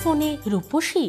ফোনে রূপসী?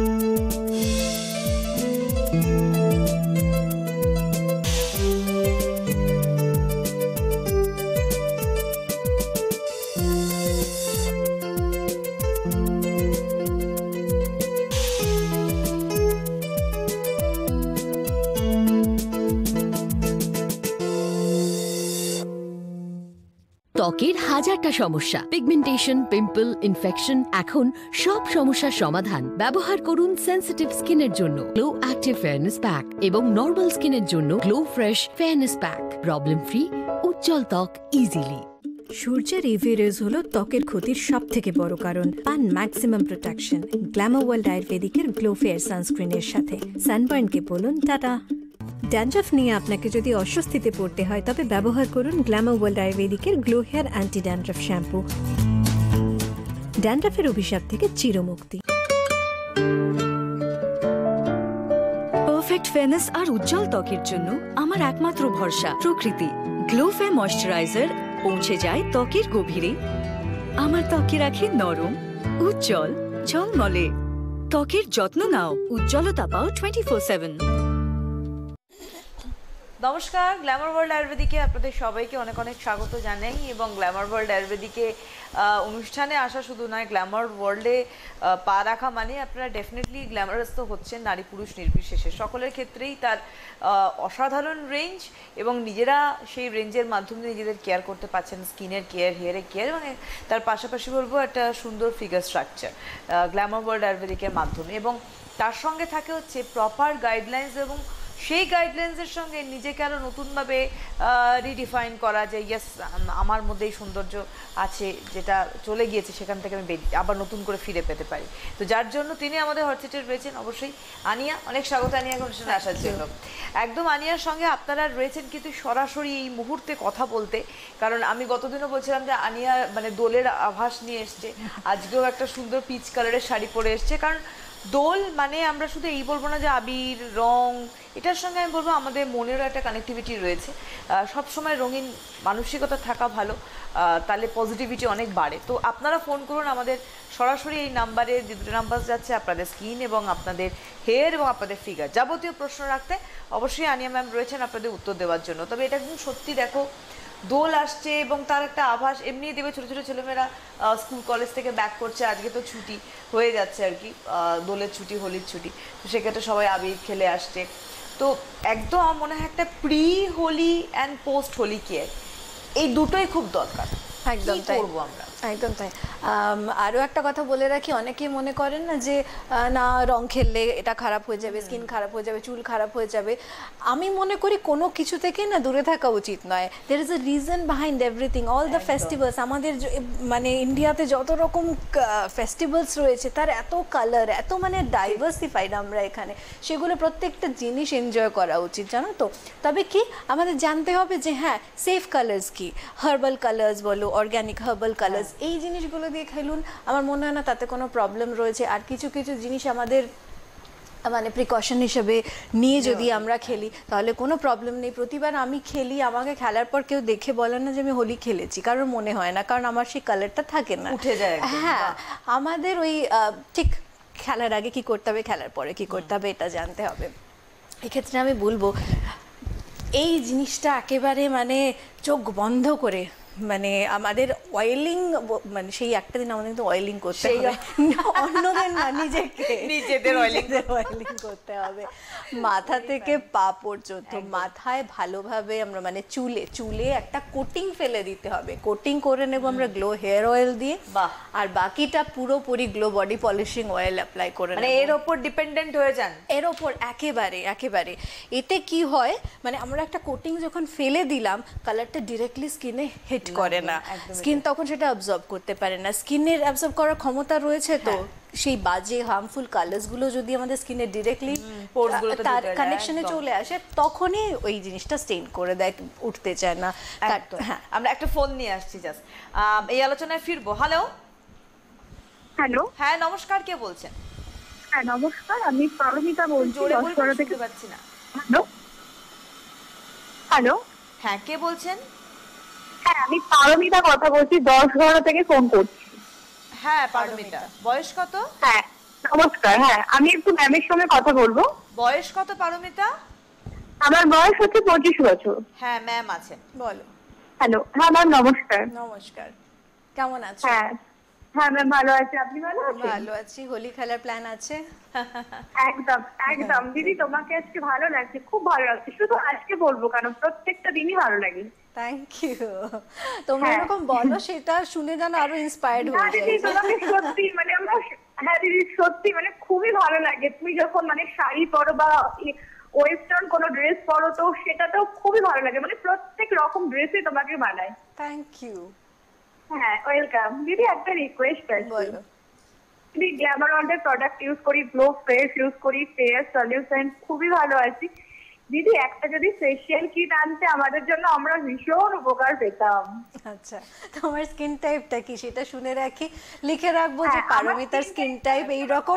ত্বকের হাজারটা সমস্যা, পিগমেন্টেশন, পিম্পল, ইনফেকশন, এখন সব সমস্যার সমাধান। ব্যবহার করুন সেনসিটিভ স্কিনের জন্য গ্লো অ্যাক্টিভ ফেয়ারনেস প্যাক এবং নরমাল স্কিনের জন্য glow fresh fairness pack. Problem free উজ্জ্বল ত্বক ইজিলি। সূর্যের ইউভি রেজ হলো ত্বকের ক্ষতির সবথেকে বড় কারণ। পান ম্যাক্সিমাম প্রোটেকশন গ্ল্যামার ওয়ার্ল্ড আয়ুর্বেদিকের গ্লো ফেয়ার সানস্ক্রিনের সাথে। সানবার্নকে বলুন টাটা। ড্যান্ড্রাফ নিয়ে আপনাকে যদি অস্বস্তিতে পড়তে হয় তবে ব্যবহার করুন গ্ল্যামার ওয়ার্ল্ড আয়ুর্বেদিকের glow hair anti dandruff shampoo. ড্যান্ড্রাফের অভিশাপ থেকে চিরমুক্তি। পারফেক্ট ফেয়ারনেস আর উজ্জ্বল ত্বকের জন্য আমার একমাত্র ভরসা প্রকৃতি। গ্লো ফেয়ার ময়শ্চারাইজার পৌঁছে যায় ত্বকের গভীরে, আমার ত্বকে রাখে নরম, উজ্জ্বল, ঝলমলে। ত্বকের যত্ন নাও, উজ্জ্বলতা পাও 24/7। নমস্কার, গ্ল্যামার ওয়ার্ল্ড আয়ুর্বেদিকে আপনাদের সবাইকে অনেক অনেক স্বাগত জানাই। এবং গ্ল্যামার ওয়ার্ল্ড আয়ুর্বেদিকে অনুষ্ঠানে আসা শুধু নয়, গ্ল্যামার ওয়ার্ল্ডে পা রাখা মানে আপনারা ডেফিনেটলি গ্ল্যামারাস তো হচ্ছেন, নারী পুরুষ নির্বিশেষে সকলের ক্ষেত্রেই তার অসাধারণ রেঞ্জ এবং নিজেরা সেই রেঞ্জের মাধ্যমে নিজেদের কেয়ার করতে পারছেন, স্কিনের কেয়ার, হেয়ারের কেয়ার এবং তার পাশাপাশি বলবো একটা সুন্দর ফিগার স্ট্রাকচার গ্ল্যামার ওয়ার্ল্ড আয়ুর্বেদিকের মাধ্যমে। এবং তার সঙ্গে থাকে হচ্ছে প্রপার গাইডলাইন্স এবং সেই গাইডলাইন্সের সঙ্গে নিজেকে আরও নতুনভাবে রিডিফাইন করা, যে ইয়েস আমার মধ্যেই সৌন্দর্য আছে, যেটা চলে গিয়েছে সেখান থেকে আমি আবার নতুন করে ফিরে পেতে পারি। তো যার জন্য তিনি আমাদের হটসিটে রয়েছেন অবশ্যই আনিয়া। অনেক স্বাগত আনিয়া অনুষ্ঠানে আসার জন্য। একদম আনিয়ার সঙ্গে আপনারা রয়েছেন কিন্তু সরাসরি এই মুহূর্তে কথা বলতে, কারণ আমি গতদিনও বলছিলাম যে আনিয়া মানে দোলের আভাস নিয়ে এসছে, আজকেও একটা সুন্দর পিচ কালারের শাড়ি পরে এসছে। কারণ দোল মানে আমরা শুধু এই বলবো না যে আবির রং, এটার সঙ্গে আমি বলবো আমাদের মনেরও একটা কানেক্টিভিটি রয়েছে। সবসময় রঙিন মানসিকতা থাকা ভালো, তাহলে পজিটিভিটি অনেক বাড়ে। তো আপনারা ফোন করুন আমাদের সরাসরি এই নাম্বারে, যে দুটো নাম্বার যাচ্ছে, আপনাদের স্কিন এবং আপনাদের হেয়ার এবং আপনাদের ফিগার যাবতীয় প্রশ্ন রাখতে অবশ্যই আনিয়া ম্যাম রয়েছেন আপনাদের উত্তর দেওয়ার জন্য। তবে এটা কিন্তু সত্যি, দেখো দোল আসছে এবং তার একটা আভাস এমনি দেবে। ছোটো ছোটো ছেলেমেয়েরা স্কুল কলেজ থেকে ব্যাক করছে, আজকে তো ছুটি হয়ে যাচ্ছে আর কি, দোলের ছুটি, হোলির ছুটি, তো সেক্ষেত্রে সবাই আবির খেলে আসছে। তো একদম আমার মনে হয় একটা pre Holi and post Holi care, এই দুটোই খুব দরকার। একদম তাই করবো আমরা, একদম তাই। আরও একটা কথা বলে রাখি, অনেকেই মনে করেন না যে না রং খেললে এটা খারাপ হয়ে যাবে, স্কিন খারাপ হয়ে যাবে, চুল খারাপ হয়ে যাবে। আমি মনে করি কোনো কিছু থেকে না দূরে থাকা উচিত নয়। There is a reason behind everything. All the festivals, আমাদের মানে ইন্ডিয়াতে যত রকম ফেস্টিভ্যালস রয়েছে তার এত কালার, এত মানে ডাইভার্সিফাইড আমরা এখানে, সেগুলো প্রত্যেকটা জিনিস এনজয় করা উচিত, জানো তো। তবে কি আমাদের জানতে হবে যে হ্যাঁ সেফ কালার্স কি, হার্বাল কালার্স বলো, অর্গ্যানিক হার্বাল কালার্স, এই জিনিসগুলো দিয়ে খেলুন। আমার মনে হয় না তাতে কোনো প্রবলেম রয়েছে। আর কিছু কিছু জিনিস আমাদের মানে প্রিকশন হিসেবে নিয়ে যদি আমরা খেলি তাহলে কোনো প্রবলেম নেই। প্রতিবার আমি খেলি, আমাকে খেলার পর কেউ দেখে বলে না যে আমি হোলি খেলেছি, কারণ মনে হয় না, কারণ আমার সেই কালারটা থাকে না, উঠে যায়। হ্যাঁ, আমাদের ওই ঠিক খেলার আগে কি করতে হবে, খেলার পরে কি করতে হবে, এটা জানতে হবে। এক্ষেত্রে আমি বলবো এই জিনিসটা একেবারে মানে চোখ বন্ধ করে, মানে আমাদের অয়েলিং, মানে সেই একটা দিন আমাদের কিন্তু অয়েলিং করতে হবে, অন্যদের না, নিজেদের অয়েলিং করতে হবে। মাথা থেকে পা পর্যন্ত, মাথায় ভালোভাবে আমরা মানে চুলে একটা কোটিং ফেলে দিতে হবে। কোটিং করে নেব আমরা গ্লো হেয়ার অয়েল দিয়ে, আর বাকিটা পুরোপুরি glow body polishing oil apply করে, মানে এর ওপর ডিপেন্ডেন্ট হয়ে যান, এর ওপর একেবারে। এতে কি হয়, মানে আমরা একটা কোটিং যখন ফেলে দিলাম, কালারটা ডিরেক্টলি স্কিনে হিট করে না, স্কিন তখন সেটা অ্যাবজর্ব করতে পারে না। স্কিনের অ্যাবজর্ব করার ক্ষমতা রয়েছে, তো সেই বাজে হার্মফুল কালার্সগুলো যদি আমাদের স্কিনে ডিরেক্টলি তার কানেকশনে চলে আসে, তখনই ওই জিনিসটা স্টেইন করে দেয়, উঠতে চায় না। হ্যাঁ, আমরা একটা ফোন নিয়ে আসছি, জাস্ট এই আলোচনায় ফিরবো। হ্যালো হ্যালো, হ্যাঁ নমস্কার, কে বলছেন? হ্যাঁ নমস্কার, আমি পারমিতা বলছি, জোরে দশগড়া থেকে। পাচ্ছি না। হ্যালো হ্যালো, হ্যাঁ কে বলছেন? হ্যাঁ আমি পারমিতা কথা বলছি, 10 থেকে ফোন করছি। হ্যাঁ পারমিতা, বয়স কত? হ্যাঁ নমস্কার, হ্যাঁ আমি একটু ম্যামের সঙ্গে কথা বলবো। বয়স কত পারমিতা? আমার বয়স হচ্ছে 25 বছর। হ্যাঁ ম্যাম আছেন। বলো। হ্যালো, হ্যাঁ ম্যাম নমস্কার। নমস্কার, কেমন আছো? হ্যাঁ হ্যাঁ ম্যাম ভালো আছি, আপনি ভালো আছেন? ভালো আছি। হোলি খেলার প্ল্যান আছে? একদম একদম দিদি, তোমাকে আজকে ভালো লাগছে, খুব ভালো লাগছে। শুধু আজকে বলবো কারণ প্রত্যেকটা দিনই ভালো লাগে। Thank you. তোমরা হ্যাঁ। এরকম বলো, সেটা শুনে যেন আরো ইন্সপায়ার্ড না হয়ে দিদি, যাই। তোমাকে সত্যি মানে আমরা, হ্যাঁ দিদি সত্যি মানে খুবই ভালো লাগে। তুমি যখন মানে শাড়ি পরো বা ওয়েস্টার্ন কোনো ড্রেস পরো, তো সেটাতেও খুবই ভালো লাগে, মানে প্রত্যেক রকম ড্রেসই তোমাকে মানায়। Thank you. হ্যাঁ ওয়েলকাম। দিদি একটা রিকোয়েস্ট আছে। বলো। দিদি গ্ল্যামার ওয়ার্ল্ডের প্রোডাক্ট ইউজ করি, গ্লো ফেস ইউজ করি, ফেয়ার সলিউশন খুবই ভালো আছি। দিদি একটা যদি ফেশিয়াল কিট আনতে আমাদের জন্য, আমরা ভীষণ উপকার পেতাম। আচ্ছা, তোমার স্কিন টাইপটা কি সেটা শুনে রাখি, লিখে রাখবো যে হ্যাঁ, আমার পারমিতার skin স্কিন type টাইপ এইরকম,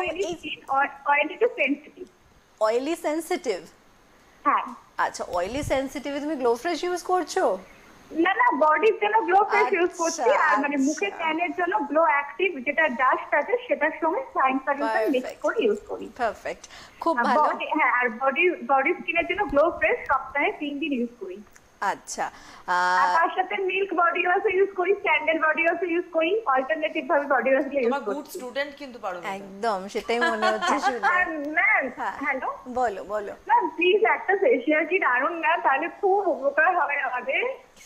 oily to sensitive. Oily sensitive. হ্যাঁ আচ্ছা, অয়েলি সেনসিটিভ তুমি গ্লো ফ্রেশ ইউজ করছো? না না, বডির জন্য গ্লো ফেস ইউজ আচ্ছা, করছি, আর মানে মুখে ট্যানের জন্য গ্লো অ্যাক্টিভ যেটা ডাস্ট আছে সেটার সঙ্গে সাইন সলিউশন মিক্স করে ইউজ করি। পারফেক্ট, খুব ভালো। হ্যাঁ, আর বডি স্কিনের জন্য গ্লো ফ্রেশ সপ্তাহে 3 দিন ইউজ করি। আচ্ছা, আর তার সাথে মিল্ক বডি ওয়াশ ইউজ করি, স্যান্ডেল বডি ওয়াশ ইউজ করি, অল্টারনেটিভ ভাবে বডি ওয়াশ ইউজ তোমার গুড করি। স্টুডেন্ট কিন্তু পারমিতা। একদম সেটাই মনে হচ্ছে শুনে। আর ম্যাম, হ্যাঁ। হ্যালো বলো বলো। ম্যাম, প্লিজ একটা ফেশিয়াল কিট আনুন না, তাহলে খুব উপকার হবে আমাদের।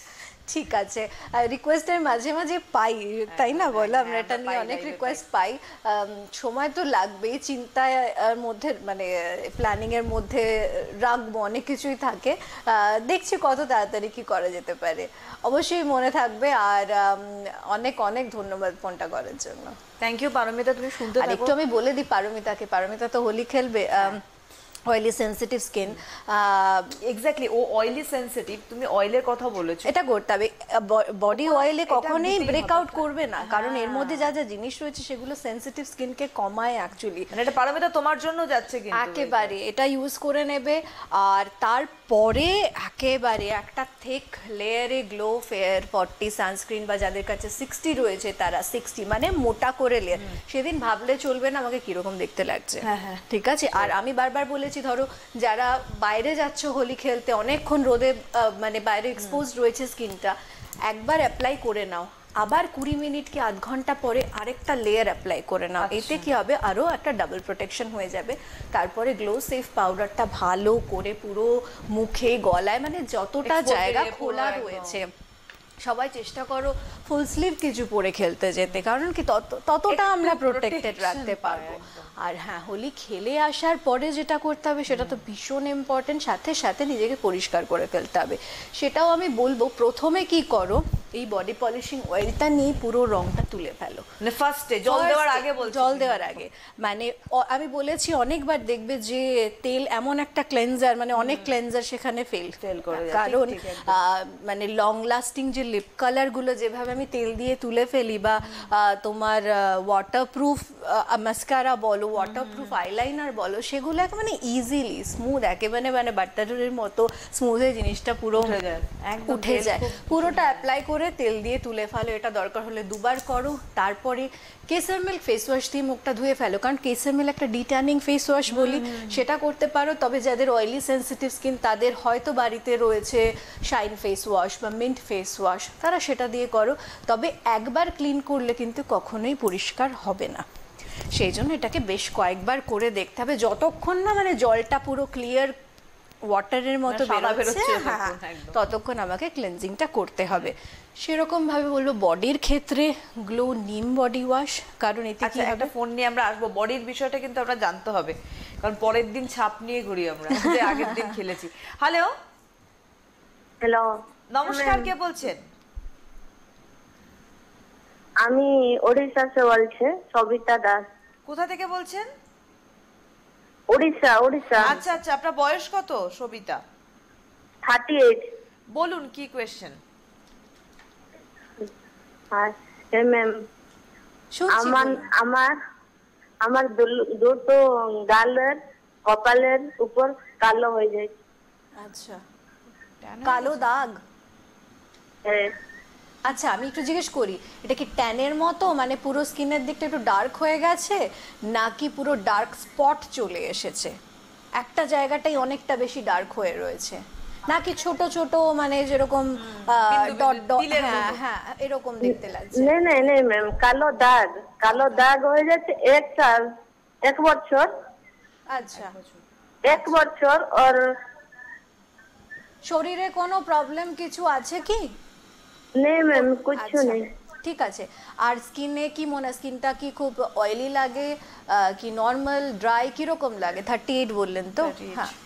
ঠিক আছে, রিকোয়েস্টের মাঝে মাঝে পাই, তাই না বলো? আমরা এটা নিয়ে অনেক রিকোয়েস্ট পাই। সময় তো লাগবেই, চিন্তায় মধ্যে মানে প্ল্যানিং এর মধ্যে রাখবো, অনেক কিছুই থাকে। দেখছি কত তাড়াতাড়ি কি করা যেতে পারে, অবশ্যই মনে থাকবে। আর অনেক অনেক ধন্যবাদ ফোনটা করার জন্য। থ্যাংক ইউ পারমিতা, তুমি শুনতে আর থাকো। একটু আমি বলে দিই পারমিতাকে, পারমিতা তো হোলি খেলবে। অয়েলি সেনসিটিভ স্কিন, এক্স্যাক্টলি, ও অয়েলি সেনসিটিভ, তুমি অয়েলের কথা বলেছো। এটা করতে হবে। বডি অয়েলে কখনোই দিতেই ব্রেকআউট হবে। করবে না, কারণ এর মধ্যে যা যা জিনিস রয়েছে সেগুলো সেনসিটিভ স্কিনকে কমায় অ্যাকচুয়ালি। মানে এটা পারমিতা তোমার জন্য যাচ্ছে কিন্তু। একেবারে এটা ইউজ করে নেবে, আর তারপরে একেবারে একটা থেক লেয়ারে গ্লো ফেয়ার 40 সানস্ক্রিন, বা যাদের কাছে 60 রয়েছে তারা 60 মানে মোটা করে লেয়ার। সেদিন ভাবলে চলবে না আমাকে কিরকম দেখতে লাগছে। ঠিক আছে। আর আমি বারবার বলেছি, ধরো যারা বাইরে যাচ্ছ হোলি খেলতে, অনেকক্ষণ রোদে মানে বাইরে এক্সপোজ রয়েছে স্কিনটা, একবার অ্যাপ্লাই করে নাও, আবার 20 মিনিট কি আধ ঘন্টা পরে আরেকটা লেয়ার অ্যাপ্লাই করে নাও। এতে কি হবে, আরো একটা ডাবল প্রোটেকশন হয়ে যাবে। তারপরে গ্লো সেফ পাউডারটা ভালো করে পুরো মুখে, গলায়, মানে যতটা Expose জায়গা area পুরো খোলা একদম। রয়েছে, সবাই চেষ্টা করো ফুল স্লিভ কিছু পরে খেলতে যেতে, কারণ কি ততটা আমরা প্রোটেক্টেড রাখতে পারবো। আর হ্যাঁ, হোলি খেলে আসার পরে যেটা করতে হবে সেটা তো ভীষণ ইম্পর্টেন্ট, সাথে সাথে নিজেকে পরিষ্কার করে ফেলতে হবে। সেটাও আমি বলবো, প্রথমে কি করো, এই বডি পলিশিং অয়েলটা নিয়ে পুরো রংটা তুলে ফেলো। মানে ফার্স্টে জল দেওয়ার আগে বলছি। জল দেওয়ার আগে মানে আমি বলেছি অনেকবার, দেখবে যে তেল এমন একটা ক্লেনজার, মানে অনেক ক্লেনজার সেখানে ফেল করে যায়, কারণ ঠিক, ঠিক, একদম। মানে লং লাস্টিং যে লিপ কালার গুলো যেভাবে আমি তেল দিয়ে তুলে ফেলি, বা তোমার ওয়াটারপ্রুফ মাস্কারা বলো, ওয়াটারপ্রুফ আইলাইনার বলো, সেগুলো মানে ইজিলি স্মুথ, একেবারে মানে বাটারের মতো স্মুথে জিনিসটা পুরো উঠে যায়, একদম উঠে তেল যায়। খুব পুরোটা অ্যাপ্লাই করে তেল দিয়ে তুলে ফেলো, এটা দরকার হলে দুবার করো। তারপরে কেসার মিল্ক ফেস ওয়াশ দিয়ে মুখটা ধুয়ে ফেলো, কারণ কেসার মিল্ক একটা ডিট্যানিং ফেস ওয়াশ বলি, সেটা করতে পারো। তবে যাদের অয়েলি সেনসিটিভ স্কিন, তাদের হয়তো বাড়িতে রয়েছে শাইন ফেস ওয়াশ বা মিন্ট ফেস ওয়াশ, তারা সেটা দিয়ে করো। তবে একবার ক্লিন করলে কিন্তু কখনোই পরিষ্কার হবে না, সেই জন্য এটাকে বেশ কয়েকবার করে দেখতে হবে, যতক্ষণ না মানে জলটা পুরো ক্লিয়ার ওয়াটারের মতো বেরোচ্ছে, হ্যাঁ, ততক্ষণ আমাকে ক্লেনজিংটা করতে হবে। সেরকম ভাবে বলবো বডির ক্ষেত্রে গ্লো নিম বডি ওয়াশ, কারণ এতে কি একটা ফোন নিয়ে আমরা আসবো, বডির বিষয়টা কিন্তু আমরা জানতে হবে, কারণ পরের দিন ছাপ নিয়ে ঘুরি আমরা, যে আগের দিন খেলেছি। হ্যালো হ্যালো, নমস্কার, কে বলছেন? আমি ওড়িশা से বলছি, সবিতা দাস। কোথা থেকে বলছেন? ওড়িশা, ওড়িশা। আচ্ছা আচ্ছা, আপনার বয়স কত সবিতা? 38। বলুন কি কোয়েশ্চেন। হ্যাঁ ম্যাম, আমার দুটো গালের কপালের উপর কালো হয়ে যায়। আচ্ছা, কালো দাগ। হ্যাঁ। আচ্ছা আমি একটু জিজ্ঞেস করি, এটা কি ট্যানের মতো মানে পুরো স্কিনের দিকটা একটু ডার্ক হয়ে গেছে, নাকি পুরো ডার্ক স্পট চলে এসেছে, একটা জায়গাটাই অনেকটা বেশি ডার্ক হয়ে রয়েছে, নাকি ছোট ছোট মানে যেরকম ডট ডট, হ্যাঁ হ্যাঁ এরকম দেখতে লাগছে? नहीं नहीं नहीं मैम, कालो दाग हो जाते 1 साल 1 বছর, আচ্ছা 1 বছর। और শরীরে কোনো প্রবলেম কিছু আছে কি? नहीं मैम कुछ আচ্ছা, नहीं। ঠিক আছে। আর স্কিনে কি মনে, স্কিনটা কি খুব অয়েলি লাগে কি নর্মাল ড্রাই কিরকম লাগে? 38 বললেন তো? 38 হ্যাঁ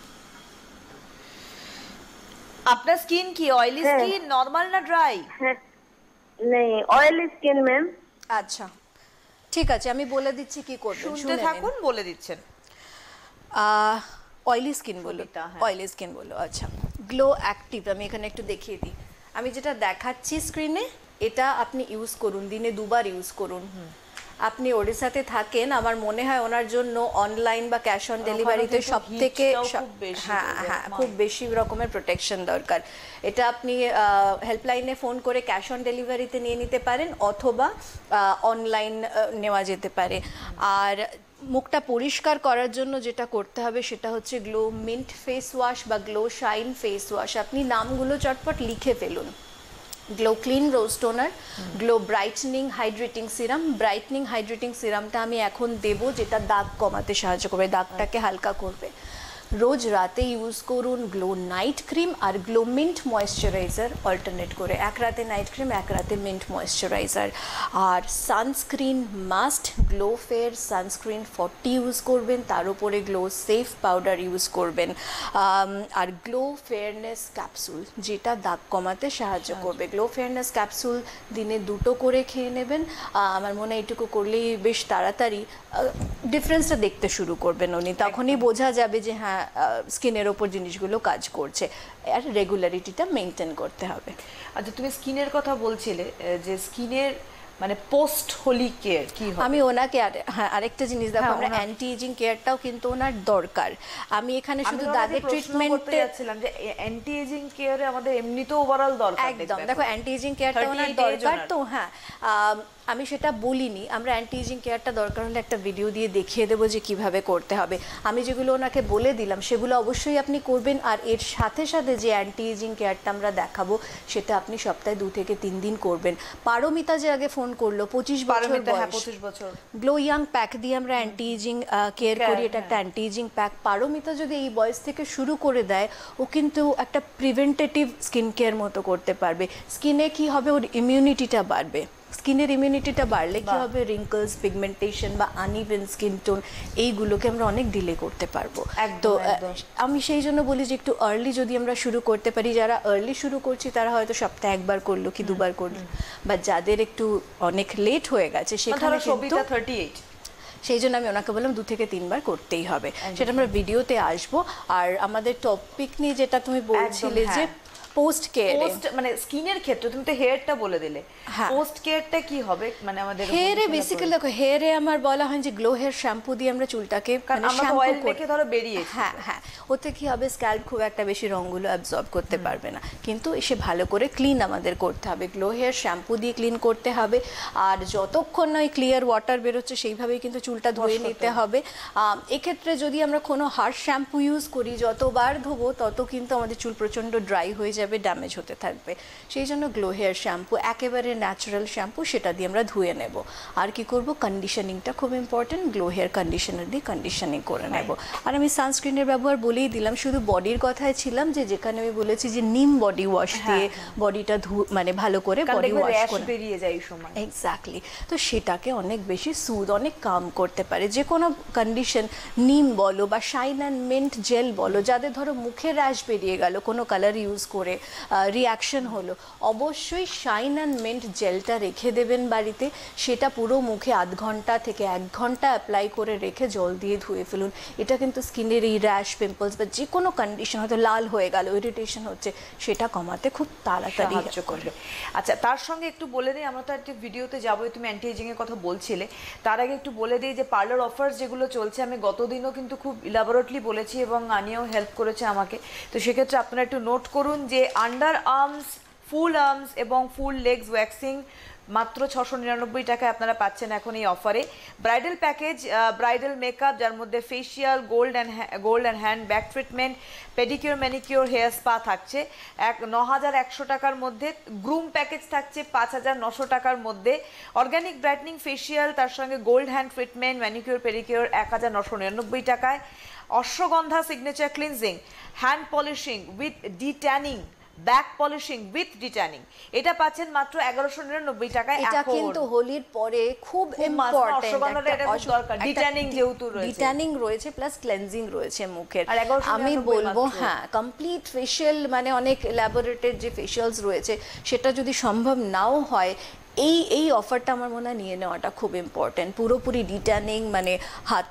আপনার স্কিন কি অয়েলি স্কিন, নরমাল না ড্রাই? नहीं ऑयली स्किन मैम। আচ্ছা ঠিক আছে, আমি বলে দিচ্ছি কি করবেন, শুনতে শুনে থাকুন, বলে দিচ্ছেন। অয়েলি স্কিন বলো, ছবিটা, হ্যাঁ। অয়েলি স্কিন বলো। আচ্ছা গ্লো অ্যাক্টিভ আমি এখানে একটু দেখিয়ে দিই। আমি যেটা দেখাচ্ছি স্ক্রিনে, এটা আপনি ইউজ করুন, দিনে 2 বার ইউজ করুন। আপনি ওড়িশাতে থাকেন, আমার মনে হয় ওনার জন্য অনলাইন বা ক্যাশ অন ডেলিভারিতে কিন্তু সব থেকে heatটাও খুব বেশি হ্যাঁ হয়ে যায়, হ্যাঁ খুব বেশি রকমের প্রোটেকশন দরকার। এটা আপনি হেল্পলাইনে ফোন করে ক্যাশ অন ডেলিভারিতে নিয়ে নিতে পারেন, অথবা অনলাইন নেওয়া যেতে পারে। আর মুখটা পরিষ্কার করার জন্য যেটা করতে হবে সেটা হচ্ছে গ্লো মিন্ট ফেস ওয়াশ বা গ্লো শাইন ফেস ওয়াশ। আপনি নামগুলো চটপট লিখে ফেলুন। Glow clean rose toner, glow brightening hydrating serum. Brightening hydrating সিরামটা আমি এখন দেবো, যেটা দাগ কমাতে সাহায্য করবে, দাগটাকে হালকা করবে। রোজ রাতে ইউজ করুন গ্লো নাইট ক্রিম আর গ্লো মিন্ট ময়েশ্চারাইজার, অল্টারনেট করে, এক রাতে নাইট ক্রিম এক রাতে মিন্ট ময়েশ্চারাইজার। আর sunscreen must, glow fair sunscreen 40 use করবেন, তার উপরে গ্লো সেফ পাউডার ইউজ করবেন। আর গ্লো ফেয়ারনেস ক্যাপসুল, যেটা দাগ কমাতে সাহায্য করবে। গ্লো ফেয়ারনেস ক্যাপসুল দিনে 2টো করে খেয়ে নেবেন। আমার মনে হয় এইটুকু করলেই বেশ তাড়াতাড়ি ডিফারেন্সটা দেখতে শুরু করবেন উনি, তখনই বোঝা যাবে যে হ্যাঁ স্কিনের ওপর জিনিসগুলো কাজ করছে। আর রেগুলারিটিটা মেনটেন করতে হবে। আচ্ছা তুমি স্কিনের কথা বলছিলে, যে স্কিনের মানে পোস্ট হোলি কেয়ার কি হবে? আমি ওনাকে আরেকটা জিনিস দেখো, আমরা অ্যান্টি এজিং কেয়ারটাও কিন্তু ওনার দরকার। আমি এখানে শুধু দাগের ট্রিটমেন্টে যাচ্ছিলাম যে অ্যান্টি এজিং কেয়ারে আমাদের এমনিতেও ওভারঅল দরকার। একদম দেখো অ্যান্টি এজিং কেয়ারটা ওনার দরকার তো, হ্যাঁ আমি সেটা বলিনি। আমরা অ্যান্টি এজিং কেয়ারটা দরকার হলে একটা ভিডিও দিয়ে দেখিয়ে দেবো যে কিভাবে করতে হবে। আমি যেগুলো ওনাকে বলে দিলাম সেগুলো অবশ্যই আপনি করবেন। আর এর সাথে সাথে যে অ্যান্টি এজিং কেয়ারটা আমরা দেখাবো সেটা আপনি সপ্তাহে 2 থেকে 3 দিন করবেন। পারমিতা যে আগে ফোন করলো 25 বছর, গ্লো ইয়াং প্যাক দিয়ে আমরা অ্যান্টি এজিং কেয়ার করি, এটা একটা অ্যান্টি এজিং প্যাক। পারমিতা যদি এই বয়স থেকে শুরু করে দেয়, ও কিন্তু একটা প্রিভেন্টেটিভ স্কিন কেয়ার মতো করতে পারবে। স্কিনে কি হবে, ওর ইমিউনিটিটা বাড়বে। স্কিনের ইমিউনিটিটা বাড়লে কি হবে, রিঙ্কলস, পিগমেন্টেশন বা আনইভেন স্কিন টোন এইগুলোকে আমরা অনেক ডিলে করতে পারবো। তো আমি সেই জন্য বলি যে একটু আর্লি যদি আমরা শুরু করতে পারি, যারা আর্লি শুরু করছি তারা হয়তো সপ্তাহে 1 বার করলো কি 2 বার করলো, বা যাদের একটু অনেক লেট হয়ে গেছে সেখানে কিন্তু 38, সেই জন্য আমি ওনাকে বললাম 2 থেকে 3 বার করতেই হবে। সেটা আমরা ভিডিওতে আসবো। আর আমাদের টপিক নিয়ে যেটা তুমি বলছিলে যে পোস্ট কেয়ার, মানে স্কিনের ক্ষেত্রে তুমি তো হেয়ারটা বলে দিলে, পোস্ট কেয়ারটা কি হবে? মানে আমাদের হেয়ারে বেসিক্যালি দেখো, হেয়ারে আমার বলা হয় যে গ্লো হেয়ার শ্যাম্পু দিয়ে আমরা চুলটাকে অয়েল মেখে ধরো বেরিয়ে, হ্যাঁ হ্যাঁ, ওতে কি হবে, স্ক্যাল্প খুব একটা বেশি রঙগুলো অ্যাবজর্ব করতে পারবে না, কিন্তু এসে ভালো করে ক্লিন আমাদের করতে হবে। গ্লো হেয়ার শ্যাম্পু দিয়ে ক্লিন করতে হবে। আর যতক্ষণ না ওই ক্লিয়ার ওয়াটার বেরোচ্ছে সেইভাবেই কিন্তু চুলটা ধুয়ে নিতে হবে। এক্ষেত্রে যদি আমরা কোনো হার্শ শ্যাম্পু ইউজ করি, যতবার ধোবো তত কিন্তু আমাদের চুল প্রচণ্ড ড্রাই হয়ে যাবে, ড্যামেজ হতে থাকবে। সেই জন্য গ্লো হেয়ার শ্যাম্পু একেবারে ন্যাচারাল শ্যাম্পু, সেটা দিয়ে আমরা ধুয়ে নেব। আর কি করব, কন্ডিশনিংটা খুব ইম্পর্টেন্ট, গ্লো হেয়ার কন্ডিশনার দিয়ে কন্ডিশনিং করে নেব। আর আমি সানস্ক্রিনের ব্যবহার বলেই দিলাম, শুধু বডির কথায় ছিলাম যে যেখানে আমি বলেছি যে নিম বডি ওয়াশ দিয়ে বডিটা মানে ভালো করে বডি ওয়াশ করে বেরিয়ে যায় এই সময়, এক্স্যাক্টলি। তো সেটাকে অনেক বেশি সুদ, অনেক কাম করতে পারে। যে কোনো কন্ডিশন, নিম বলো বা শাইন অ্যান্ড মিন্ট জেল বলো, যাদের ধরো মুখে র্যাশ বেরিয়ে গেল কোনো কালার ইউজ করে, রিয়াকশন হলো, অবশ্যই শাইন অ্যান্ড মিন্ট জেলটা রেখে দেবেন বাড়িতে। সেটা পুরো মুখে 0.5 ঘন্টা থেকে 1 ঘন্টা অ্যাপ্লাই করে রেখে জল দিয়ে ধুয়ে ফেলুন। এটা কিন্তু স্কিনের এই র্যাশ, পিম্পলস বা যে কোনো কন্ডিশন, হয়তো লাল হয়ে গেল, ইরিটেশন হচ্ছে, সেটা কমাতে খুব তাড়াতাড়ি সাহায্য করবে। আচ্ছা তার সঙ্গে একটু বলে দিই, আমরা তো একটা ভিডিওতে যাবোই, তুমি অ্যান্টি এজিং এর কথা বলছিলে, তার আগে একটু বলে দিই যে পার্লার অফার্স যেগুলো চলছে, আমি গতদিনও কিন্তু খুব ইলাবোরেটলি বলেছি এবং আনিয়াও হেল্প করেছে আমাকে। তো সেক্ষেত্রে আপনারা একটু নোট করুন যে আন্ডার আর্মস ফুল আর্মস এবং ফুল লেগস ওয়্যাক্সিং মাত্র 699 টাকায় আপনারা পাচ্ছেন এখন এই অফারে। ব্রাইডাল প্যাকেজ, ব্রাইডাল মেকআপ যার মধ্যে facial, gold and hand back treatment, pedicure manicure, hair spa থাকছে 9100 টাকার মধ্যে। গ্রুম প্যাকেজ থাকছে 5900 টাকার মধ্যে। অর্গানিক ব্রাইটনিং ফেশিয়াল তার সঙ্গে gold hand treatment, manicure pedicure 1999 টাকায়। Ashwagandha signature cleansing, hand polishing with detanning, back polishing with detanning, এটা পাচ্ছেন মাত্র 1199 টাকায়। এটা কিন্তু হোলির পরে খুব ইম্পর্টেন্ট, ডিট্যানিং যেহেতু রয়েছে, ডিট্যানিং রয়েছে প্লাস ক্লেনজিং রয়েছে মুখের। আমি বলবো হ্যাঁ, কমপ্লিট ফেশিয়াল মানে অনেক ল্যাবরেটরি যে ফেশিয়ালস রয়েছে সেটা যদি সম্ভব নাও হয়, এই অফারটা আমার মনে হয় নিয়ে নেওয়াটা খুব ইম্পর্টেন্ট। পুরোপুরি ডিট্যানিং মানে হাত,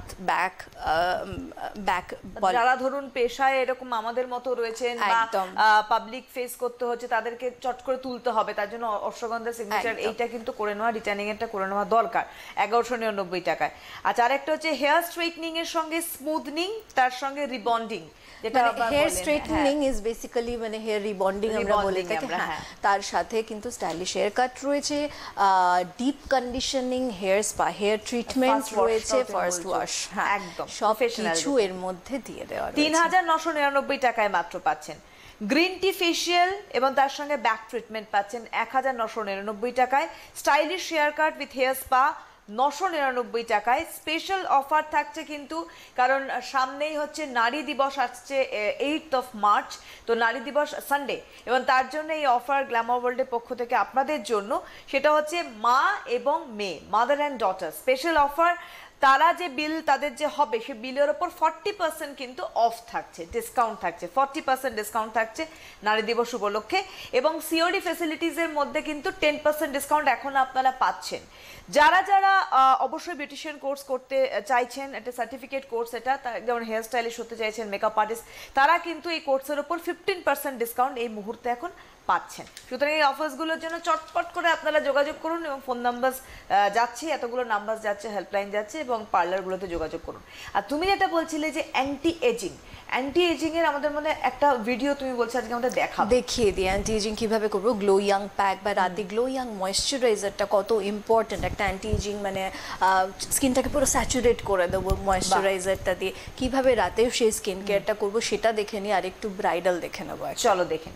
ব্যাক যারা ধরুন পেশায় এরকম আমাদের মতো রয়েছেন বা পাবলিক ফেস করতে হচ্ছে, তাদেরকে চট করে তুলতে হবে, তার জন্য অশ্বগন্ধা সিগনেচার এইটা কিন্তু করে নেওয়া, ডিট্যানিং এরটা করে নেওয়া দরকার 1199 টাকায়। আচ্ছা, আরেকটা হচ্ছে হেয়ার স্ট্রেটনিং এর সঙ্গে স্মুথনিং, তার সঙ্গে রিবন্ডিং, যেটা হেয়ার স্ট্রেটনিং ইজ বেসিক্যালি মানে হেয়ার রিবন্ডিং আমরা বলে থাকি। হ্যাঁ, তার সাথে কিন্তু স্টাইলিশ হেয়ার কাট রয়েছে, deep conditioning, hair spa, hair treatment রয়েছে, ফার্স্ট ওয়াশ, হ্যাঁ একদম সব কিছু এর মধ্যে দিয়ে দেওয়া রয়েছে। 3999 টাকায় মাত্র পাচ্ছেন। গ্রিন টি ফেশিয়াল এবং তার সঙ্গে ব্যাক ট্রিটমেন্ট পাচ্ছেন 1999 টাকায়। Stylish hair cut with hair spa 999 টাকায়। স্পেশাল অফার থাকছে কিন্তু, কারণ সামনেই হচ্ছে নারী দিবস, আসছে 8th of March, তো নারী দিবস সানডে, এবং তার জন্য এই অফার গ্ল্যামার ওয়ার্ল্ডের পক্ষ থেকে আপনাদের জন্য, সেটা হচ্ছে মা এবং মেয়ে, mother and daughter special offer. তারা যে বিল তাদের যে হবে, সে বিলের ওপর 40% কিন্তু অফ থাকছে, ডিসকাউন্ট থাকছে, 40% ডিসকাউন্ট থাকছে নারী দিবস উপলক্ষে। এবং সিওডি ফ্যাসিলিটিসের মধ্যে কিন্তু 10% ডিসকাউন্ট এখন আপনারা পাচ্ছেন। যারা যারা অবশ্যই বিউটিশিয়ান কোর্স করতে চাইছেন, একটা সার্টিফিকেট কোর্স, এটা যেমন হেয়ার স্টাইলিশ হতে চাইছেন, মেকআপ আর্টিস্ট, তারা কিন্তু এই কোর্সের ওপর 15% ডিসকাউন্ট এই মুহূর্তে এখন পাচ্ছেন। সুতরাং এই অফার্সগুলোর জন্য চটপট করে আপনারা যোগাযোগ করুন, এবং ফোন নাম্বার যাচ্ছে, এতগুলো নাম্বার যাচ্ছে, হেল্পলাইন যাচ্ছে, এবং পার্লারগুলোতে যোগাযোগ করুন। আর তুমি যেটা বলছিলে যে অ্যান্টি এজিং এর আমাদের মধ্যে একটা ভিডিও তুমি বলছো আজকে আমাদের দেখিয়ে দিই অ্যান্টি এজিং কিভাবে করবো। গ্লো ইয়াং প্যাক বা রাতে গ্লো ইয়াং ময়েশ্চারাইজারটা কত ইম্পর্টেন্ট একটা অ্যান্টি এজিং, মানে স্কিনটাকে পুরো স্যাচুরেট করে দেবো ময়েশ্চারাইজারটা দিয়ে। কিভাবে রাতেও সেই স্কিন কেয়ারটা করবো সেটা দেখে নিই, আর একটু ব্রাইডাল দেখে নেবো। চলো দেখেন।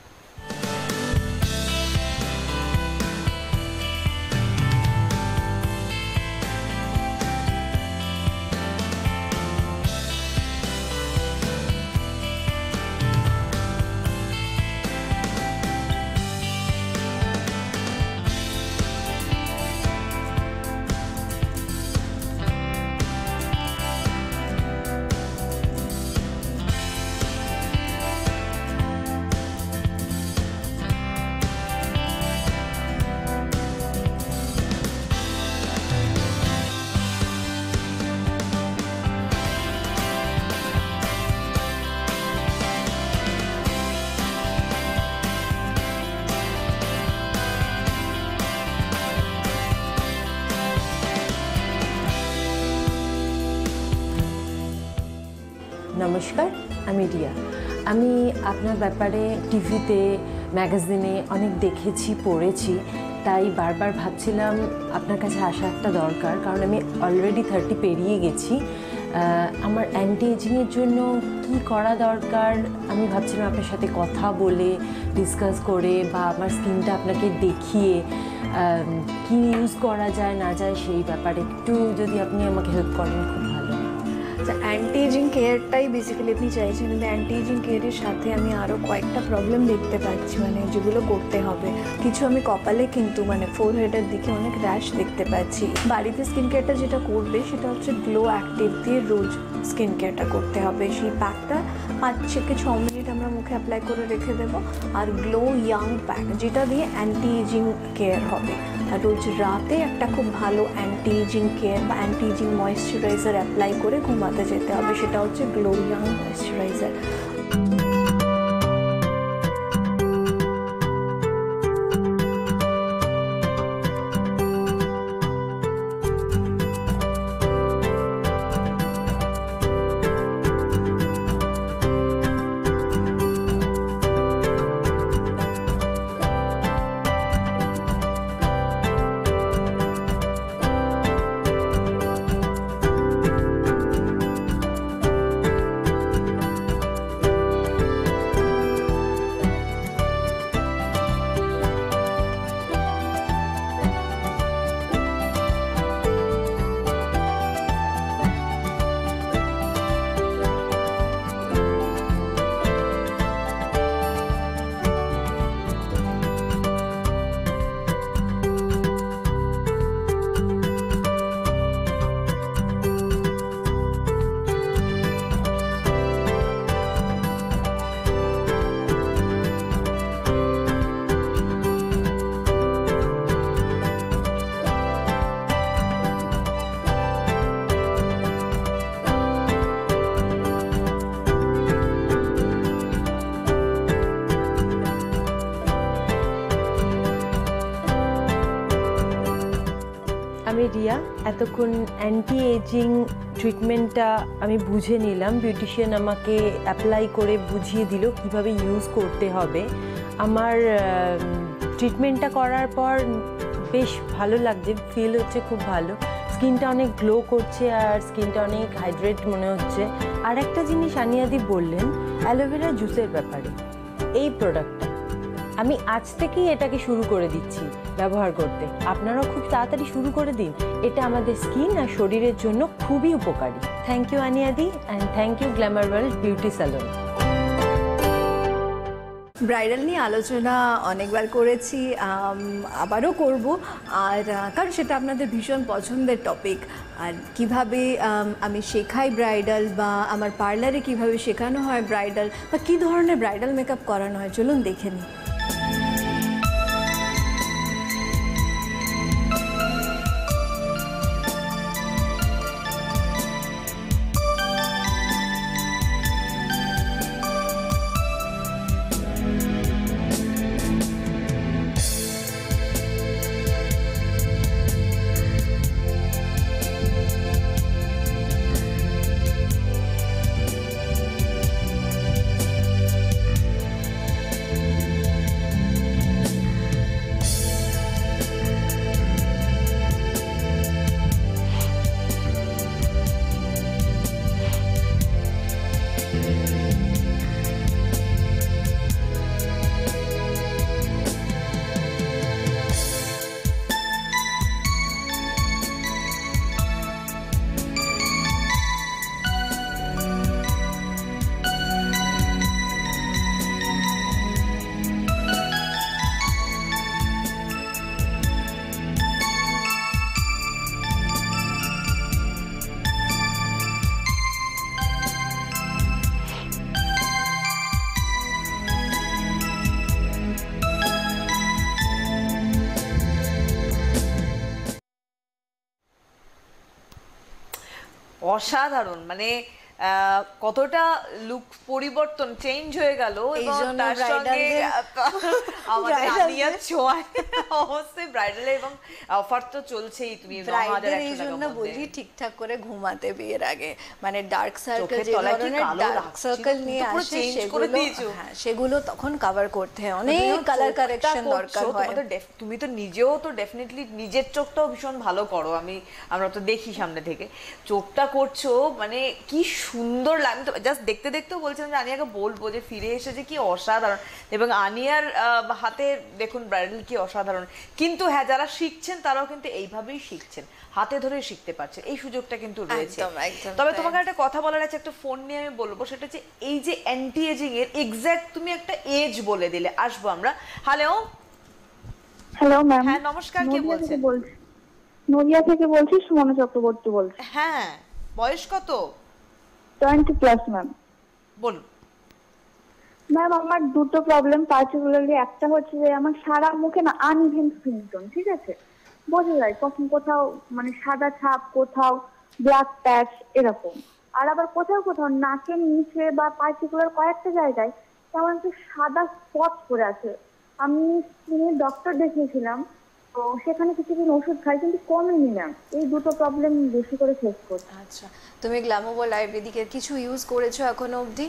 নমস্কার, আমি রিয়া। আমি আপনার ব্যাপারে টিভিতে, ম্যাগাজিনে অনেক দেখেছি, পড়েছি, তাই বারবার ভাবছিলাম আপনার কাছে আসা একটা দরকার, কারণ আমি অলরেডি 30 পেরিয়ে গেছি। আমার অ্যান্টি এজিংয়ের জন্য কি করা দরকার আমি ভাবছিলাম আপনার সাথে কথা বলে, ডিসকাস করে, বা আমার স্কিনটা আপনাকে দেখিয়ে কি ইউজ করা যায় না যায় সেই ব্যাপারে একটু যদি আপনি আমাকে হেল্প করেন খুব ভালো। অ্যান্টি এজিং কেয়ারটাই বেসিক্যালি আপনি চাইছেন, কিন্তু অ্যান্টি এজিং কেয়ারের সাথে আমি আরও কয়েকটা প্রবলেম দেখতে পাচ্ছি, মানে যেগুলো করতে হবে। কিছু আমি কপালে কিন্তু মানে ফোরহেডের দিকে অনেক র্যাশ দেখতে পাচ্ছি। বাড়িতে স্কিন কেয়ারটা যেটা করবে সেটা হচ্ছে গ্লো অ্যাক্টিভ দিয়ে রোজ স্কিন কেয়ারটা করতে হবে। সেই প্যাকটা 5 থেকে 6 মিনিট আমরা মুখে অ্যাপ্লাই করে রেখে দেবো। আর গ্লো ইয়াং প্যাক যেটা দিয়ে অ্যান্টি এজিং কেয়ার হবে। আর রোজ রাতে একটা খুব ভালো অ্যান্টি এজিং কেয়ার বা অ্যান্টি এজিং ময়েশ্চারাইজার অ্যাপ্লাই করে ঘুমাতে যেতে হবে, সেটা হচ্ছে গ্লো ইয়াং ময়েশ্চারাইজার। আমি রিয়া। এতক্ষণ অ্যান্টি এজিং ট্রিটমেন্টটা আমি বুঝে নিলাম, বিউটিশিয়ান আমাকে অ্যাপ্লাই করে বুঝিয়ে দিল কিভাবে ইউজ করতে হবে। আমার ট্রিটমেন্টটা করার পর বেশ ভালো লাগছে, ফিল হচ্ছে খুব ভালো, স্কিনটা অনেক গ্লো করছে আর স্কিনটা অনেক হাইড্রেট মনে হচ্ছে। আর একটা জিনিস আনিয়াদি বললেন অ্যালোভেরা জুসের ব্যাপারে, এই প্রোডাক্টটা আমি আজ থেকেই এটাকে শুরু করে দিচ্ছি ব্যবহার করতে। আপনারাও খুব তাড়াতাড়ি শুরু করে দিন, এটা আমাদের স্কিন আর শরীরের জন্য খুবই উপকারী। থ্যাংক ইউ আনিয়াদি, and thank you glamour world beauty salon. Bridal নিয়ে আলোচনা অনেকবার করেছি, আবারও করব, আর কারণ সেটা আপনাদের ভীষণ পছন্দের টপিক। আর কিভাবে আমি শেখাই ব্রাইডাল, বা আমার পার্লারে কিভাবে শেখানো হয় ব্রাইডাল, বা কী ধরনের ব্রাইডাল মেকআপ করানো হয়, চলুন দেখে নিই। অসাধারণ, মানে কতটা লুক পরিবর্তন, চেঞ্জ হয়ে গেল। এবং তার সঙ্গে আমাদের আলিয়ার ছোঁয়ায় অবশ্যই ব্রাইডাল এবং অফার তো চলছেই। তুমি ব্রাইডাল এই জন্য বলি ঠিকঠাক করে ঘুমাতে বিয়ের আগে, মানে ডার্ক সার্কেল, যে ধরনের ডার্ক সার্কেল নিয়ে আসে সেগুলো তখন কভার করতে হয়, অনেক কালার কারেকশন দরকার হয়। তুমি তো নিজেও তো ডেফিনেটলি নিজের চোখটাও ভীষণ ভালো করো, আমরা তো দেখি সামনে থেকে চোখটা করছো, মানে কি সুন্দর লাগে। তো জাস্ট দেখতে দেখতেও বলছিলাম যে আনিয়াকে বলবো যে ফিরে এসেছে, কি অসাধারণ। এবং আনিয়ার হাতে দেখুন ব্রাইডাল কি অসাধারণ। কিন্তু হ্যাঁ, যারা শিখছেন তারাও কিন্তু এইভাবেই শিখছেন, হাতে ধরে শিখতে পারছেন, এই সুযোগটা কিন্তু রয়েছে। তবে তোমাকে একটা কথা বলার আছে, একটা ফোন নিয়ে আমি বলবো, সেটা হচ্ছে এই যে অ্যান্টি এজিং এর এক্স্যাক্ট তুমি একটা এজ বলে দিলে, আসবো আমরা। Hello hello ma'am. হ্যাঁ নমস্কার, কে বলছেন? নদিয়া থেকে বলছি, সুমনা চক্রবর্তী বলছি। হ্যাঁ, বয়স কত? 20+ ম্যাম। বলুন ম্যাম, আমার দুটো প্রবলেম, পার্টিকুলারলি একটা হচ্ছে যে আমার সারা মুখে না আনইভেন স্কিন টোন, ঠিক আছে, বোঝা যায় কখন কোথাও মানে সাদা ছাপ, কোথাও ব্ল্যাক প্যাচ এরকম, আর আবার কোথাও কোথাও নাকের নিচে বা পার্টিকুলার কয়েকটা জায়গায় তেমন একটু সাদা স্পট পড়ে আছে। আমি স্কিনের ডক্টর দেখিয়েছিলাম, তো সেখানে কিছুদিন ওষুধ খাই, কিন্তু কমেনি ম্যাম। এই দুটো প্রবলেম বেশি করে ফেস করছি। আচ্ছা, তুমি গ্ল্যামোর আয়ুর্বেদিকের কিছু ইউজ করেছো এখনো অবধি?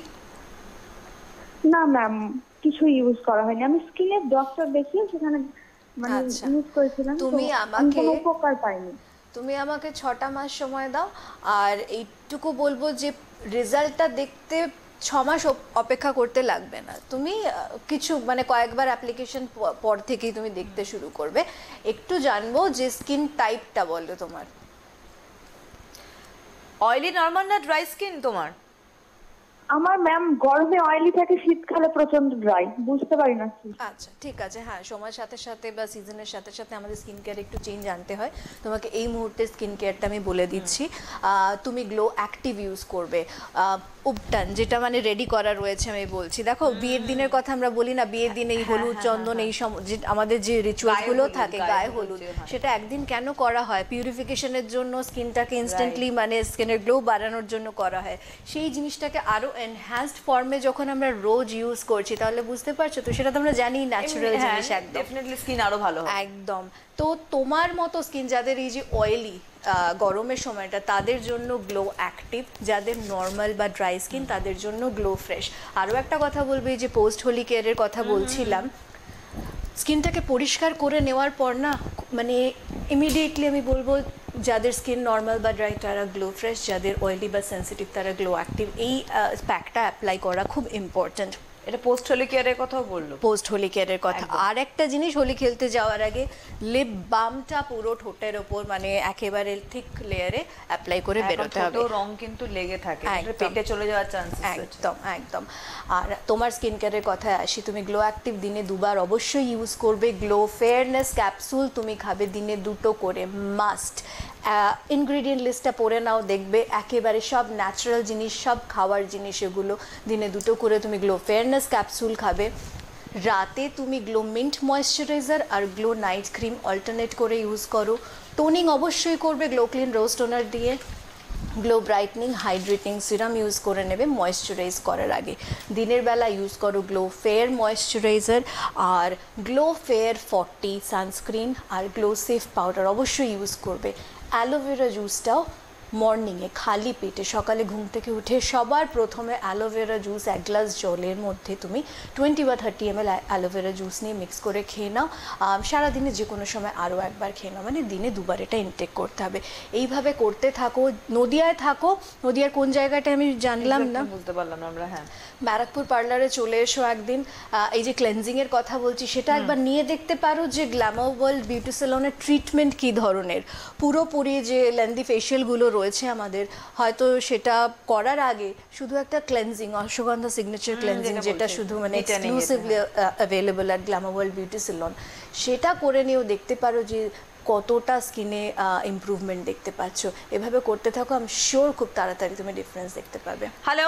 না ম্যাম, কিছু ইউজ করা হয়নি। আমি স্কিনের ডক্টর দেখিয়ে সেখানে মানে ইউজ করেছিলাম, তুমি আমাকে কোনো উপকার পাইনি। তুমি আমাকে 6টা মাস সময় দাও, আর এইটুকু বলবো যে রেজাল্টটা দেখতে 6 মাস অপেক্ষা করতে লাগবে না। তুমি কিছু মানে কয়েকবার অ্যাপ্লিকেশন পর থেকেই তুমি দেখতে শুরু করবে। একটু জানবো যে স্কিন টাইপটা বলো তোমার। অয়েলি, নরমাল না ড্রাই স্কিন তোমার? আমার ম্যাম গরমে অয়েলি থাকে, শীতকালে প্রচন্ড ড্রাই, বুঝতে পারি না কি। আচ্ছা ঠিক আছে, হ্যাঁ সময়ের সাথে সাথে বা সিজনের সাথে সাথে আমাদের স্কিন কেয়ার একটু চেঞ্জ আনতে হয়। তোমাকে এই মুহূর্তে স্কিন কেয়ারটা আমি বলে দিচ্ছি। তুমি গ্লো অ্যাক্টিভ ইউজ করবে, উপটান যেটা মানে রেডি করা রয়েছে আমি বলছি। দেখো বিয়ের দিনের কথা আমরা বলি না, বিয়ের দিন এই হলুদ চন্দন এই আমাদের যে রিচুয়ালসগুলো থাকে, গায়ে হলুদ, সেটা একদিন কেন করা হয়? পিউরিফিকেশনের জন্য, স্কিনটাকে ইনস্ট্যান্টলি মানে স্কিনের গ্লো বাড়ানোর জন্য করা হয়। সেই জিনিসটাকে আরও এনহ্যান্সড ফর্মে যখন আমরা রোজ ইউজ করছি তাহলে বুঝতে পারছো তো, সেটা তো আমরা জানি ন্যাচারাল জিনিস একদম, ডেফিনেটলি স্কিন আরো ভালো হবে। একদম। তো তোমার মতো স্কিন যাদের এই যে অয়েলি গরমের সময়টা, তাদের জন্য গ্লো অ্যাক্টিভ, যাদের নর্মাল বা ড্রাই স্কিন তাদের জন্য গ্লো ফ্রেশ। আরও একটা কথা বলবো, এই যে পোস্ট হোলি কেয়ারের কথা বলছিলাম, স্কিনটাকে পরিষ্কার করে নেওয়ার পর না, মানে ইমিডিয়েটলি আমি বলবো যাদের স্কিন নর্মাল বা ড্রাই তারা গ্লো ফ্রেশ, যাদের অয়েলি বা সেন্সিটিভ তারা গ্লো অ্যাক্টিভ, এই প্যাকটা অ্যাপ্লাই করা খুব ইম্পর্ট্যান্ট। এটা পোস্ট হোলি কেয়ারের কথাও বললো, পোস্ট হোলি কেয়ারের কথা। আর একটা জিনিস, হোলি খেলতে যাওয়ার আগে লিপ বামটা পুরো ঠোঁটের ওপর মানে একেবারে থিক লেয়ারে অ্যাপ্লাই করে বেরোতে হবে। রং কিন্তু লেগে থাকে, পেটে চলে যাওয়ার চান্সেস একদম একদম। আর তোমার স্কিন কেয়ারের কথায় আসি, তুমি গ্লো অ্যাক্টিভ দিনে 2 বার অবশ্যই ইউজ করবে। গ্লো ফেয়ারনেস ক্যাপসুল তুমি খাবে দিনে 2টো করে, মাস্ট। ইনগ্রিডিয়েন্ট লিস্টটা পড়ে নাও, দেখবে একেবারে সব ন্যাচারাল জিনিস, সব খাওয়ার জিনিস, এগুলো দিনে 2টো করে তুমি গ্লো ফেয়ারনেস ক্যাপসুল খাবে। রাতে তুমি গ্লো মিন্ট ময়েশ্চারাইজার আর গ্লো নাইট ক্রিম অল্টারনেট করে ইউজ করো। টোনিং অবশ্যই করবে গ্লো ক্লিন রোজ টোনার দিয়ে। Glow brightening hydrating serum use করে নেবে ময়েশ্চারাইজ করার আগে। দিনের বেলা ইউজ করো গ্লো ফেয়ার ময়েশ্চারাইজার আর গ্লো ফেয়ার 40 সানস্ক্রিন আর গ্লো সেফ পাউডার অবশ্যই ইউজ করবে। অ্যালোভেরা জুসটাও মর্নিংয়ে খালি পেটে সকালে ঘুম থেকে উঠে সবার প্রথমে অ্যালোভেরা জুস 1 গ্লাস জলের মধ্যে তুমি 20 বা 30 ml অ্যালোভেরা জুস নিয়ে মিক্স করে খেয়ে নাও। সারাদিনে যে কোনো সময় আরও একবার খেয়ে নাও, মানে দিনে 2 বার এটা ইনটেক করতে হবে। এইভাবে করতে থাকো। নদিয়ায় থাকো, নদিয়ার কোন জায়গাটা আমি জানলাম না, বুঝতে পারলাম আমরা। হ্যাঁ, ব্যারাকপুর পার্লারে চলে এসো একদিন। এই যে ক্লেনজিংয়ের কথা বলছি সেটা একবার নিয়ে দেখতে পারো যে গ্ল্যামার ওয়ার্ল্ড বিউটি সেলনের ট্রিটমেন্ট কী ধরনের। পুরোপুরি যে লেন্দি ফেশিয়ালগুলো রয়েছে আমাদের, হয়তো সেটা করার আগে শুধু একটা ক্লেনজিং, অশ্বগন্ধা সিগনেচার ক্লেনজিং, যেটা শুধু মানে exclusively available at glamour world beauty salon, সেটা করে নিয়েও দেখতে পারো যে কতটা স্কিনে ইমপ্রুভমেন্ট দেখতে পাচ্ছ। এভাবে করতে থাকো, আমি শিওর খুব তাড়াতাড়ি তুমি ডিফারেন্স দেখতে পাবে। হ্যালো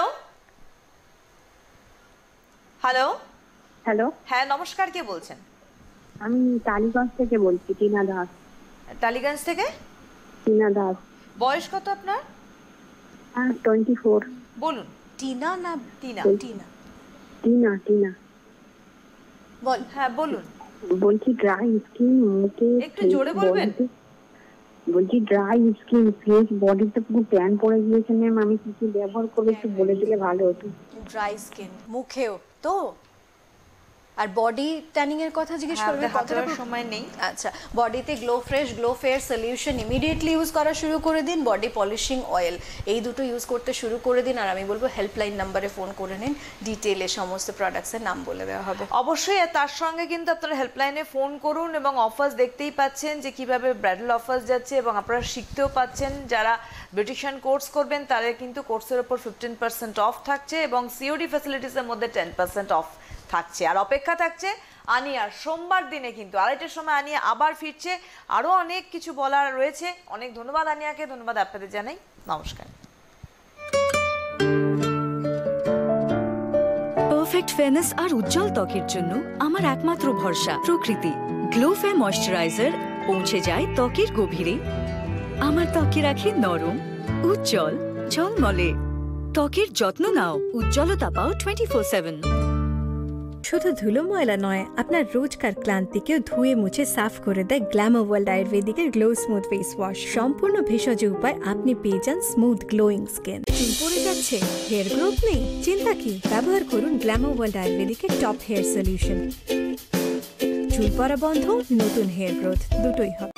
হ্যালো হ্যালো, হ্যাঁ নমস্কার, কে বলছেন? আমি টালিগঞ্জ থেকে বলছি, টিনা দাস। টালিগঞ্জ থেকে টিনা দাস। বয়স কত আপনার? 24। বলুন। টিনা না টিনা? টিনা টিনা টিনা বল। হ্যাঁ বলুন। বলছি ড্রাই স্কিন, মুখে একটু জোরে বলবেন। বলছি ড্রাই স্কিন, ফেস বডিতে পুরো ট্যান পড়ে গিয়েছে ম্যাম, আমি কি কি ব্যবহার করবো একটু বলে দিলে ভালো হতো। ড্রাই স্কিন মুখেও তো, আর বডি ট্যানিং এর কথা জিজ্ঞেস করবে, কতটা সময় নেই। আচ্ছা, বডিতে glow fresh glow fair solution immediately use করা শুরু করে দিন। বডি পলিশিং অয়েল, এই দুটো ইউজ করতে শুরু করে দিন। আর আমি বলবো হেল্পলাইন নাম্বারে ফোন করে নিন, ডিটেইলে সমস্ত প্রোডাক্টসের নাম বলে দেওয়া হবে। অবশ্যই তার সঙ্গে কিন্তু আপনারা হেল্পলাইনে ফোন করুন, এবং অফার্স দেখতেই পাচ্ছেন যে কিভাবে ব্রাইডাল অফার্স যাচ্ছে, এবং আপনারা শিখতেও পাচ্ছেন। যারা বিউটিশিয়ান কোর্স করবেন তাদের কিন্তু কোর্সের উপর 15% অফ থাকছে, এবং সিওডি ফ্যাসিলিটিসের মধ্যে 10% অফ থাকছে। আর অপেক্ষা থাকছে আনিয়ার সোমবার দিনে, কিন্তু আড়াইটার সময় আনিয়া আবার ফিরছে। আরও অনেক কিছু বলার রয়েছে। অনেক ধন্যবাদ আনিয়াকে, ধন্যবাদ আপনাদের জানাই, নমস্কার। পারফেক্ট ফেয়ারনেস আর উজ্জ্বল ত্বকের জন্য আমার একমাত্র ভরসা প্রকৃতি। গ্লো ফেয়ার ময়েশ্চারাইজার পৌঁছে যায় ত্বকের গভীরে। আমার ত্বকে রাখে নরম, উজ্জ্বল, ঝলমলে। ত্বকের যত্ন নাও, উজ্জ্বলতা পাও 24/7। শুধু ধুলো ময়লা নয়, আপনার রোজকার ক্লান্তিকেও ধুয়ে মুছে সাফ করে দেয় গ্ল্যামার ওয়ার্ল্ড আয়ুর্বেদিকের গ্লো স্মুথ ফেস ওয়াশ। সম্পূর্ণ ভেষজ উপায় আপনি পেয়ে যান স্মুথ গ্লোয়িং স্কিন। চুল পড়ে যাচ্ছে, হেয়ার গ্রোথ নেই, চিন্তা কি? ব্যবহার করুন গ্ল্যামার ওয়ার্ল্ড আয়ুর্বেদিকের টপ হেয়ার সলিউশন। চুল পড়া বন্ধ, নতুন হেয়ার গ্রোথ দুটোই হবে।